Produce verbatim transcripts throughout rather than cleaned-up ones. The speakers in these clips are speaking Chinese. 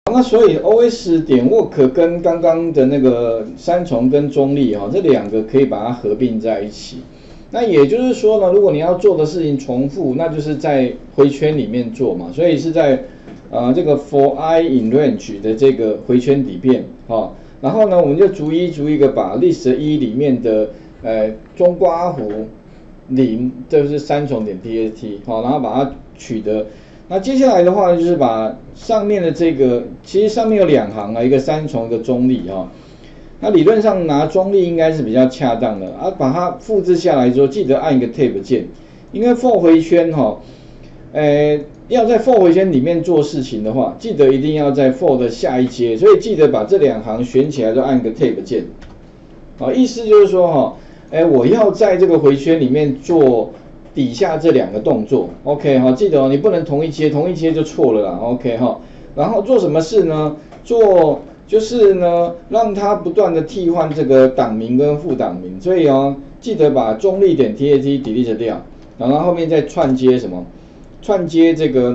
那所以 O S 点 work 跟刚刚的那个三重跟中立哈、哦，这两个可以把它合并在一起。那也就是说呢，如果你要做的事情重复，那就是在回圈里面做嘛，所以是在呃这个 for I in range 的这个回圈里面哈、哦。然后呢，我们就逐一逐一的把 list 一里面的呃中括弧零，这是三重点 txt 好，然后把它取得。那接下来的话就是把上面的这个，其实上面有两行啊，一个三重，一个中立哈、哦。那理论上拿中立应该是比较恰当的啊，把它复制下来之后，记得按一个 Tab 键，因为 for 回圈哈、哦，呃，要在 for 回圈里面做事情的话，记得一定要在 for 的下一阶，所以记得把这两行选起来都按一个 Tab 键。好，意思就是说哈，哎，我要在这个回圈里面做底下这两个动作 ，OK 哈，记得哦，你不能同一阶，同一阶就错了啦 ，OK 哈。然后做什么事呢？做就是呢，让它不断的替换这个档名跟副档名，所以哦，记得把中立点 txt delete 掉，然后后面再串接什么？串接这个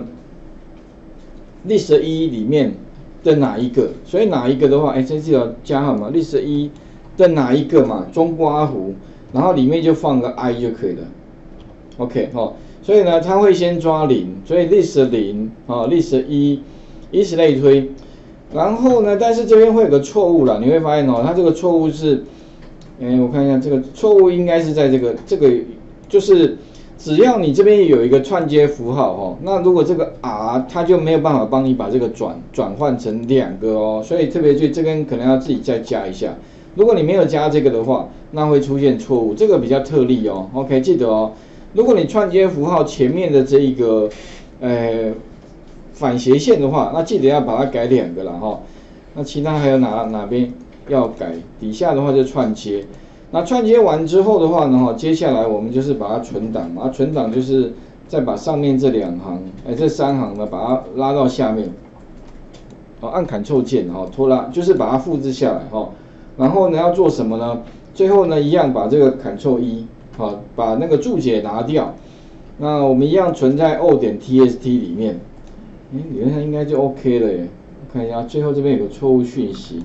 list 一里面的哪一个？所以哪一个的话，哎，这记得加号嘛 ，list 一的哪一个嘛，中括弧，然后里面就放个 I 就可以了。OK 哈、哦，所以呢，它会先抓零，所以 list 零啊 ，list 一，以此类推。然后呢，但是这边会有个错误啦，你会发现哦，它这个错误是，哎，我看一下这个错误应该是在这个这个，就是只要你这边有一个串接符号哦，那如果这个 R 它就没有办法帮你把这个转转换成两个哦，所以特别注意这边可能要自己再加一下。如果你没有加这个的话，那会出现错误，这个比较特例哦。OK， 记得哦。如果你串接符号前面的这一个呃反斜线的话，那记得要把它改两个啦哈。那其他还有哪哪边要改？底下的话就串接。那串接完之后的话呢哈，接下来我们就是把它存档嘛，存档就是再把上面这两行，哎这三行呢把它拉到下面，哦按 Ctrl 键哈拖拉，就是把它复制下来哈。然后呢要做什么呢？最后呢一样把这个 Ctrl 一。好，把那个注解拿掉，那我们一样存在 O 点 txt 里面，哎，理论上应该就 OK 了耶。我看一下，最后这边有个错误讯息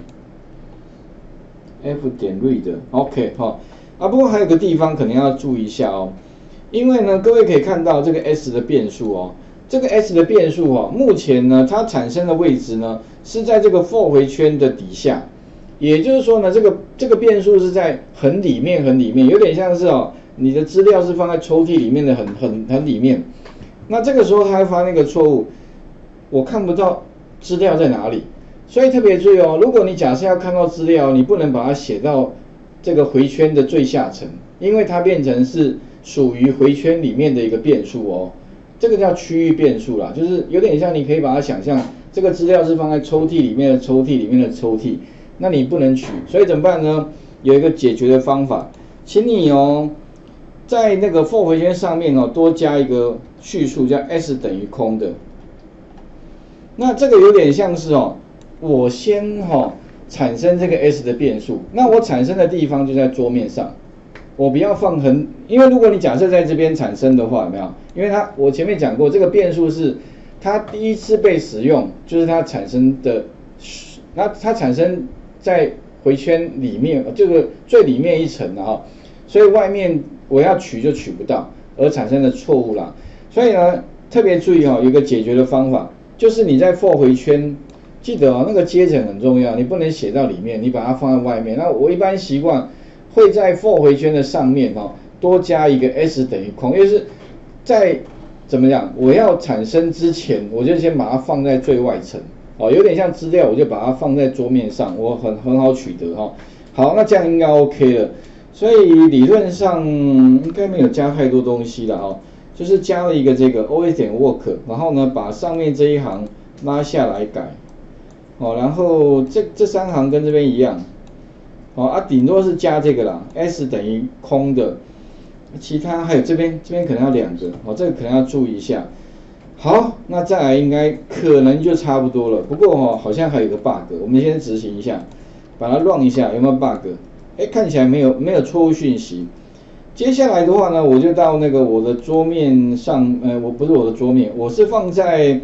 ，F 点 read，OK 哈、哦，啊，不过还有个地方可能要注意一下哦，因为呢，各位可以看到这个 S 的变数哦，这个 S 的变数哦，目前呢它产生的位置呢是在这个 for 回圈的底下。也就是说呢，这个这个变数是在很里面很里面，有点像是哦，你的资料是放在抽屉里面的很很很里面。那这个时候它会发那个错误，我看不到资料在哪里，所以特别注意哦，如果你假设要看到资料，你不能把它写到这个回圈的最下层，因为它变成是属于回圈里面的一个变数哦。这个叫区域变数啦，就是有点像你可以把它想象，这个资料是放在抽屉里面的抽屉里面的抽屉。那你不能取，所以怎么办呢？有一个解决的方法，请你哦，在那个 for 回圈上面哦，多加一个叙述，叫 s 等于空的。那这个有点像是哦，我先哈、哦、产生这个 s 的变数，那我产生的地方就在桌面上，我不要放很，因为如果你假设在这边产生的话，有没有？因为它我前面讲过，这个变数是它第一次被使用，就是它产生的，那它产生。在回圈里面，这个最里面一层的哈，所以外面我要取就取不到，而产生的错误啦。所以呢，特别注意哈，有一个解决的方法，就是你在 for 回圈，记得哦，那个阶层很重要，你不能写到里面，你把它放在外面。那我一般习惯会在 for 回圈的上面哈，多加一个 s 等于空，因为是在怎么样，我要产生之前，我就先把它放在最外层。哦，有点像资料，我就把它放在桌面上，我很很好取得哈、哦。好，那这样应该 OK 了。所以理论上应该没有加太多东西了哈、哦，就是加了一个这个 O S 点 work， 然后呢把上面这一行拉下来改，哦，然后这这三行跟这边一样，哦啊，顶多是加这个啦 ，s 等于空的，其他还有这边这边可能要两个，哦，这个可能要注意一下。好，那再来应该可能就差不多了。不过哦，好像还有个 bug， 我们先执行一下，把它 run 一下，有没有 bug？ 哎，看起来没有，没有错误讯息。接下来的话呢，我就到那个我的桌面上，呃，我不是我的桌面，我是放在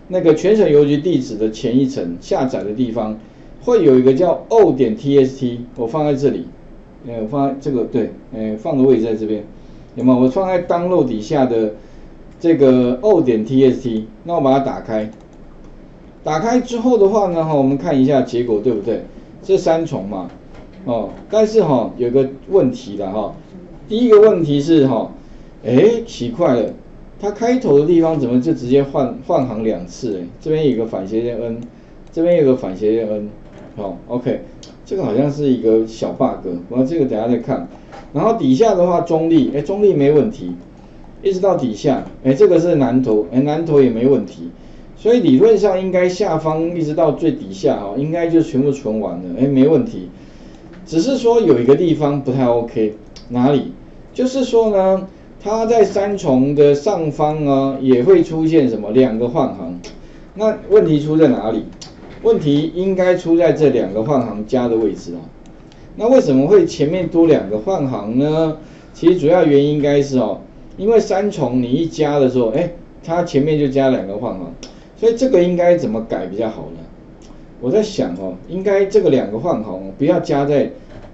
那个全省邮局地址的前一层下载的地方，会有一个叫 o 点 txt， 我放在这里，呃，我放在这个对，呃，放的位置在这边，有没有？我放在 download 底下的这个 o 点 txt， 那我把它打开，打开之后的话呢，哈，我们看一下结果对不对？这三重嘛，哦，但是哈有个问题的哈，第一个问题是哈，哎，奇怪了。它开头的地方怎么就直接换换行两次？哎，这边有个反斜线 n， 这边有个反斜线 n， 好 ，OK， 这个好像是一个小 bug， 我这个等一下再看。然后底下的话中立，哎，中立没问题，一直到底下，哎，这个是南投，哎，南投也没问题，所以理论上应该下方一直到最底下哈，应该就全部存完了，哎，没问题。只是说有一个地方不太 OK， 哪里？就是说呢。它在三重的上方呢，也会出现什么两个换行？那问题出在哪里？问题应该出在这两个换行加的位置啊。那为什么会前面多两个换行呢？其实主要原因应该是哦，因为三重你一加的时候，哎，它前面就加两个换行，所以这个应该怎么改比较好呢？我在想哦，应该这个两个换行不要加在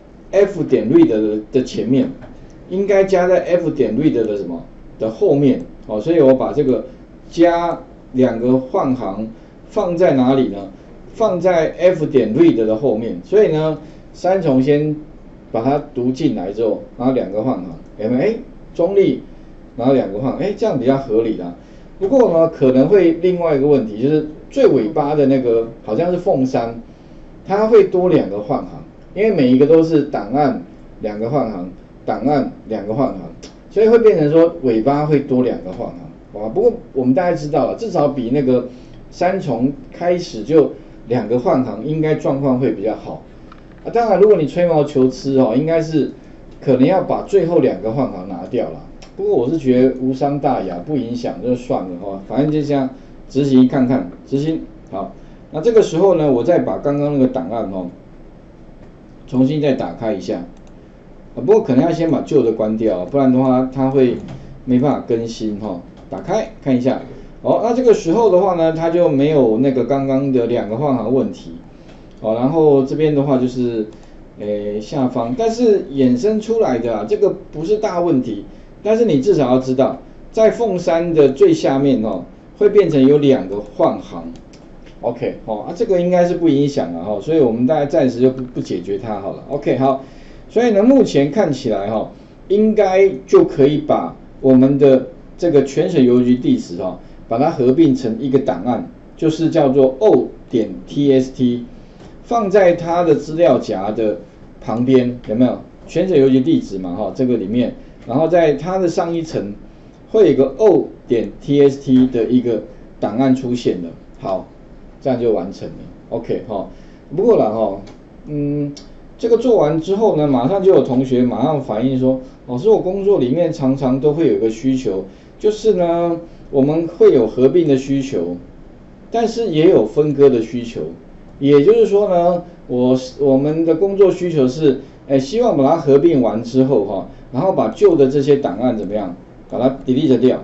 f 点 read 的的前面。应该加在 f 点 read 的什么的后面，哦，所以我把这个加两个换行放在哪里呢？放在 f 点 read 的后面，所以呢，三重先把它读进来之后，然后两个换行，有没有？哎，中立，然后两个换，哎，这样比较合理啦。不过呢，可能会另外一个问题，就是最尾巴的那个好像是凤山，它会多两个换行，因为每一个都是档案两个换行。档案两个换行，所以会变成说尾巴会多两个换行，啊，不过我们大家知道了，至少比那个三重开始就两个换行，应该状况会比较好。啊，当然如果你吹毛求疵哦，应该是可能要把最后两个换行拿掉了。不过我是觉得无伤大雅，不影响就算了哈，反正就这样执行看看，执行好。那这个时候呢，我再把刚刚那个档案哦，重新再打开一下。不过可能要先把旧的关掉，不然的话它会没办法更新哈。打开看一下，哦，那这个时候的话呢，它就没有那个刚刚的两个换行问题，哦，然后这边的话就是，诶下方，但是衍生出来的啊，这个不是大问题，但是你至少要知道，在凤山的最下面哦，会变成有两个换行 ，OK， 哦，啊这个应该是不影响了哈，所以我们大概暂时就不不解决它好了 ，OK， 好。所以呢，目前看起来哈、哦，应该就可以把我们的这个全省邮局地址哈、哦，把它合并成一个档案，就是叫做 o 点 txt， 放在它的资料夹的旁边，有没有？全省邮局地址嘛哈、哦，这个里面，然后在它的上一层会有一个 o 点 txt 的一个档案出现的，好，这样就完成了 ，OK 哈、哦。不过了哈、哦，嗯。这个做完之后呢，马上就有同学马上反映说，老师，我工作里面常常都会有一个需求，就是呢，我们会有合并的需求，但是也有分割的需求。也就是说呢，我我们的工作需求是，哎，希望把它合并完之后哈，然后把旧的这些档案怎么样，把它 delete 掉，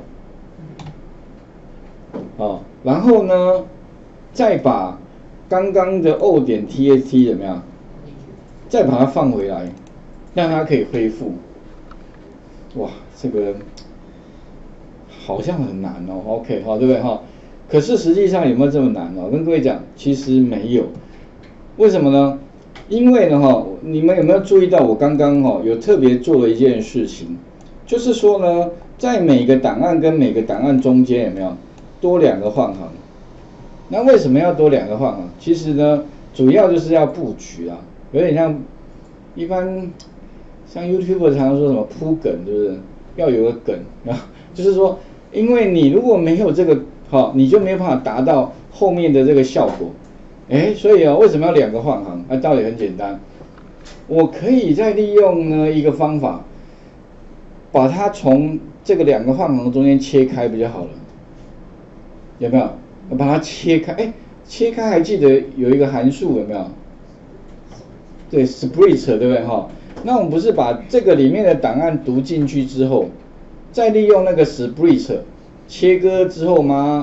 啊，然后呢，再把刚刚的 o 点 txt 怎么样？再把它放回来，让它可以恢复。哇，这个好像很难哦。OK， 好，对不对哈？可是实际上有没有这么难哦？跟各位讲，其实没有。为什么呢？因为呢哈，你们有没有注意到我刚刚哈有特别做了一件事情，就是说呢，在每个档案跟每个档案中间有没有多两个换行？那为什么要多两个换行？其实呢，主要就是要布局啊。有点像一般像 YouTuber 常常说什么铺梗，对不对？要有个梗啊，就是说，因为你如果没有这个，好，你就没有办法达到后面的这个效果。哎，所以啊，为什么要两个换行？啊，道理很简单，我可以再利用呢一个方法，把它从这个两个换行中间切开比较好了，有没有？把它切开，哎，切开还记得有一个函数有没有？对 ，split 对不对哈？那我们不是把这个里面的档案读进去之后，再利用那个 split 切割之后吗？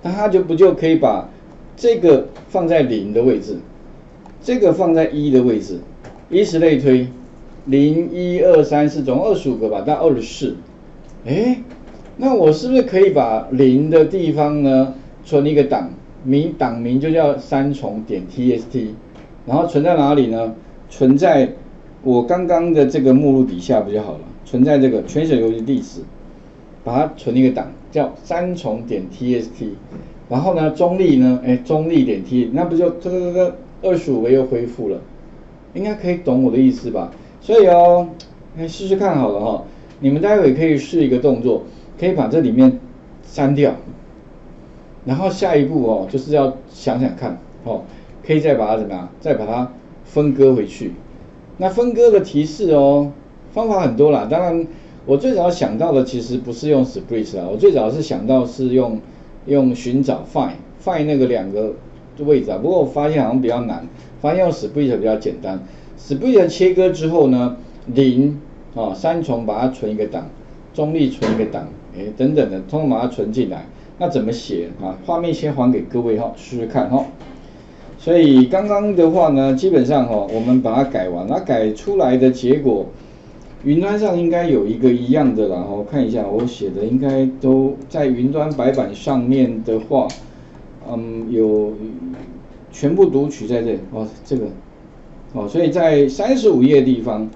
那它就不就可以把这个放在零的位置，这个放在一的位置，以此类推，零、一、二、三、四，总共二十五个吧，到二十四。哎，那我是不是可以把零的地方呢存一个档，名档名就叫三重点 txt， 然后存在哪里呢？存在我刚刚的这个目录底下不就好了？存在这个全写游戏地址，把它存一个档叫三重点 txt， 然后呢中立呢，哎中立点 t， 那不就这个这个二十五个又恢复了？应该可以懂我的意思吧？所以哦，哎试试看好了哈、哦，你们待会可以试一个动作，可以把这里面删掉，然后下一步哦就是要想想看哦，可以再把它怎么样，再把它分割回去。那分割的提示哦，方法很多啦。当然，我最早想到的其实不是用 split 啊，我最早是想到是用用寻找 find find 那个两个位置啊。不过我发现好像比较难，发现用 split 比较简单。split 切割之后呢，零啊三重把它存一个档，中立存一个档，哎等等的，通通把它存进来。那怎么写啊？画面先还给各位哈，试试看哈。所以刚刚的话呢，基本上哈，我们把它改完，那改出来的结果，云端上应该有一个一样的啦。哈，看一下我写的应该都在云端白板上面的话，嗯，有全部读取在这里哦，这个哦，所以在三十五页地方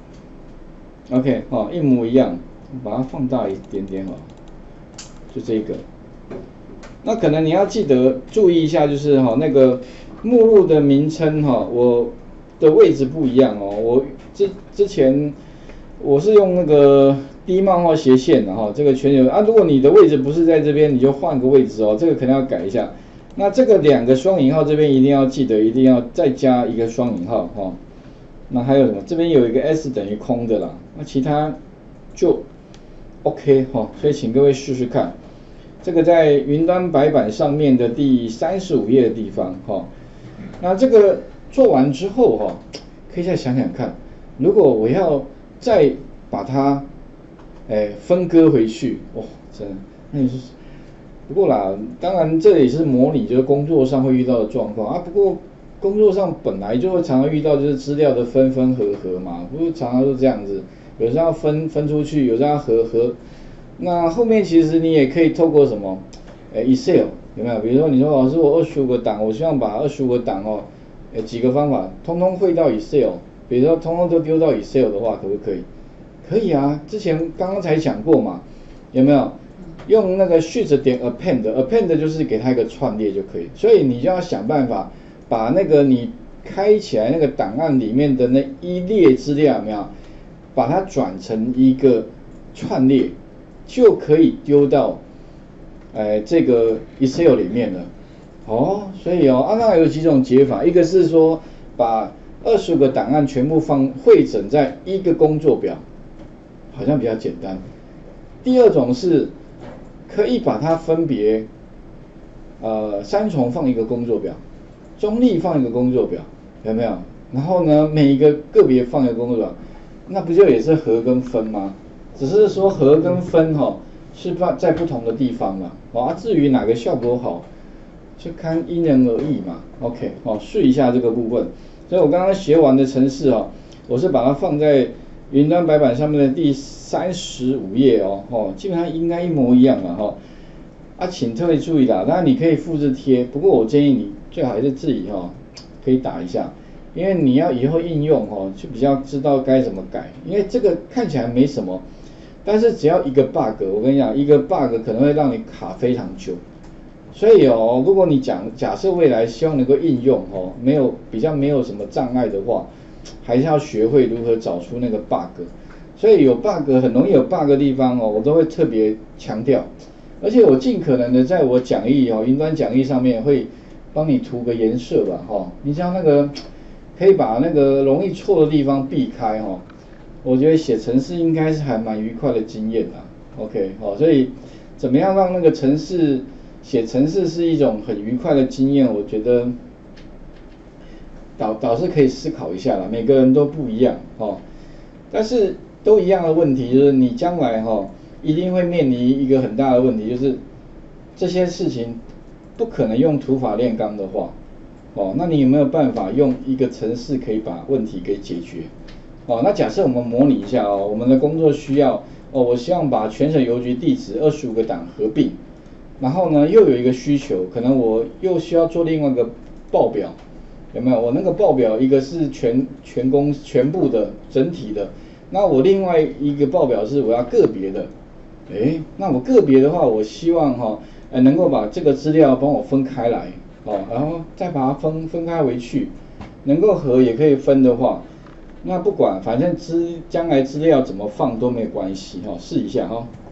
，OK 哦，一模一样，把它放大一点点哈，就这个。那可能你要记得注意一下，就是哈那个目录的名称哈，我的位置不一样哦。我之之前我是用那个低冒号斜线的哈，这个全有啊。如果你的位置不是在这边，你就换个位置哦，这个可能要改一下。那这个两个双引号这边一定要记得，一定要再加一个双引号哈。那还有什么？这边有一个 s 等于空的啦，那其他就 OK 哈。所以请各位试试看。这个在云端白板上面的第三十五页的地方哈，那这个做完之后哈，可以再想想看，如果我要再把它哎分割回去，哇、哦，真的，那你是不过啦，当然这也是模拟就是工作上会遇到的状况啊。不过工作上本来就会常常遇到就是资料的分分合合嘛，不是常常都这样子，有时候要分分出去，有时候要合合。那后面其实你也可以透过什么，呃 Excel 有没有？比如说你说老师我二十五个档，我希望把二十五个档哦，呃几个方法通通汇到 Excel， 比如说通通都丢到 Excel 的话，可不可以？可以啊，之前刚刚才讲过嘛，有没有？用那个 Shift 点 Append，Append 就是给它一个串列就可以，所以你就要想办法把那个你开起来那个档案里面的那一列资料有没有，把它转成一个串列。就可以丢到，呃，这个 Excel 里面了，哦，所以哦，啊，那有几种解法，一个是说把二十五个档案全部放汇整在一个工作表，好像比较简单。第二种是可以把它分别，呃，三重放一个工作表，中立放一个工作表，有没有？然后呢，每一个个别放一个工作表，那不就也是合跟分吗？只是说合跟分哈、哦、是在不同的地方嘛，啊至于哪个效果好，就看因人而异嘛。OK 哦，试一下这个部分。所以我刚刚学完的程式哦，我是把它放在云端白板上面的第三十五页哦，哦基本上应该一模一样嘛哈、哦。啊，请特别注意啦，当然你可以复制贴，不过我建议你最好还是自己哈、哦、可以打一下。因为你要以后应用哦，就比较知道该怎么改。因为这个看起来没什么。但是只要一个 bug， 我跟你讲，一个 bug 可能会让你卡非常久。所以哦，如果你讲假设未来希望能够应用哦，没有比较没有什么障碍的话，还是要学会如何找出那个 bug。所以有 bug 很容易有 bug 的地方哦，我都会特别强调。而且我尽可能的在我讲义哦，云端讲义上面会帮你涂个颜色吧，哈、哦，你像那个可以把那个容易错的地方避开哈。哦我觉得写程式应该是还蛮愉快的经验啦 ，OK， 好、哦，所以怎么样让那个程式写程式是一种很愉快的经验，我觉得导导师可以思考一下啦，每个人都不一样哦，但是都一样的问题就是你将来哈、哦、一定会面临一个很大的问题，就是这些事情不可能用土法炼钢的话，哦，那你有没有办法用一个程式可以把问题给解决？哦，那假设我们模拟一下哦，我们的工作需要哦，我希望把全省邮局地址二十五个档合并，然后呢又有一个需求，可能我又需要做另外一个报表，有没有？我那个报表一个是全全公全部的整体的，那我另外一个报表是我要个别的，诶，那我个别的话，我希望哈、哦，呃，能够把这个资料帮我分开来，哦，然后再把它分分开回去，能够合也可以分的话，那不管，反正资将来资料怎么放都没有关系哈、哦，试一下哈、哦。